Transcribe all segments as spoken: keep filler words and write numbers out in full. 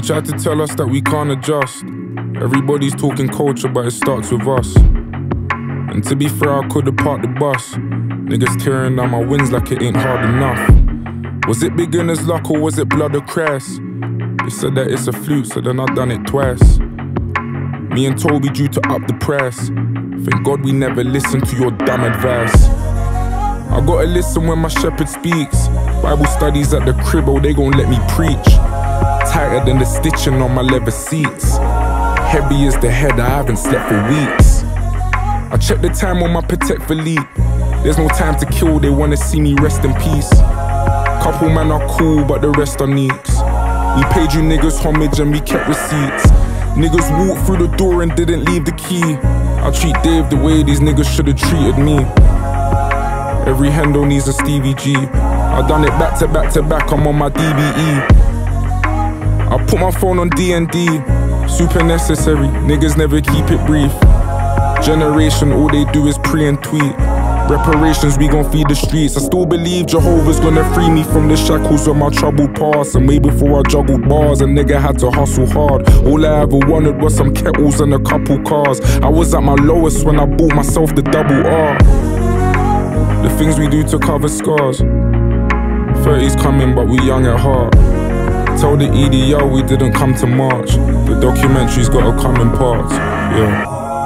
They tried to tell us that we can't adjust. Everybody's talking culture, but it starts with us. And to be fair, I could've parked the bus. Niggas tearing down my wins like it ain't hard enough. Was it beginner's luck or was it blood or crest? They said that it's a fluke, so then I done it twice. Me and Toby due to up the price. Thank God we never listened to your damn advice. I gotta listen when my shepherd speaks. Bible studies at the crib, oh they gon' let me preach. Tighter than the stitching on my leather seats. Heavy as the head, I haven't slept for weeks. I check the time on my Protect for Leap. There's no time to kill, they wanna see me rest in peace. Couple man are cool, but the rest are neeks. We paid you niggas homage and we kept receipts. Niggas walked through the door and didn't leave the key. I treat Dave the way these niggas should've treated me. Every handle needs a Stevie G. I done it back to back to back, I'm on my D B E. I put my phone on D and D. Super necessary, niggas never keep it brief. Generation, all they do is pre and tweet. Reparations, we gon' feed the streets. I still believe Jehovah's gonna free me from the shackles of my troubled past. And way before I juggled bars, a nigga had to hustle hard. All I ever wanted was some kettles and a couple cars. I was at my lowest when I bought myself the double R. The things we do to cover scars. thirty's coming, but we young at heart. Tell the E D L we didn't come to march. The documentary's gotta come in parts, yeah.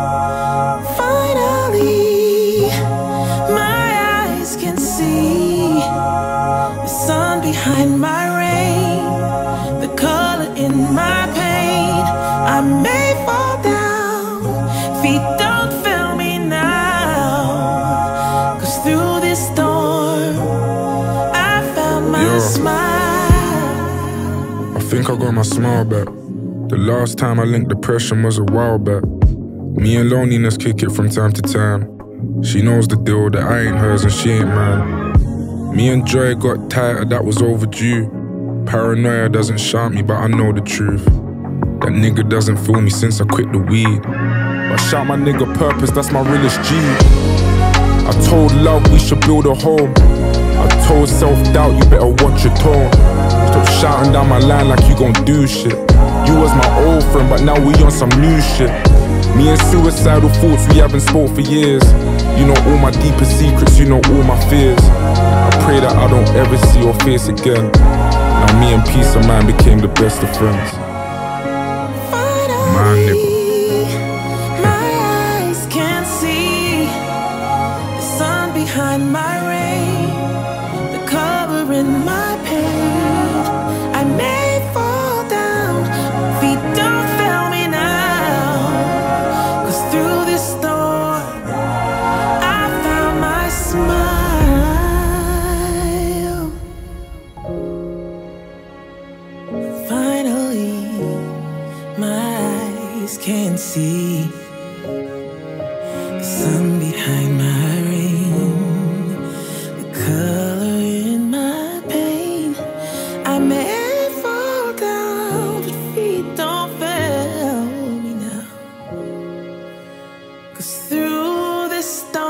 Behind my rain, the color in my pain. I may fall down, feet don't fail me now. Cause through this storm, I found my yeah. smile. I think I got my smile back. The last time I linked depression was a while back. Me and loneliness kick it from time to time. She knows the deal that I ain't hers and she ain't mine. Me and Joy got tighter, that was overdue. Paranoia doesn't shout me, but I know the truth. That nigga doesn't feel me since I quit the weed. But shout my nigga purpose, that's my realest G. I told love we should build a home. I told self-doubt you better watch your tone. Stop shouting down my line like you gon' do shit. You was my old friend, but now we on some new shit. Me and suicidal thoughts, we haven't spoke for years. You know all my deepest secrets, you know all my fears. I pray that I don't ever see your face again. Now me and peace of mind became the best of friends. Finally, my nigga. My eyes can see the sun behind my rain, the cover in my pain. I may fall down, feet don't fail me now. Cause through this storm, I found my smile. Finally, my eyes can see the sun behind my rain, the color in my pain. I may fall down, but feet don't fail me now. Cause through this storm,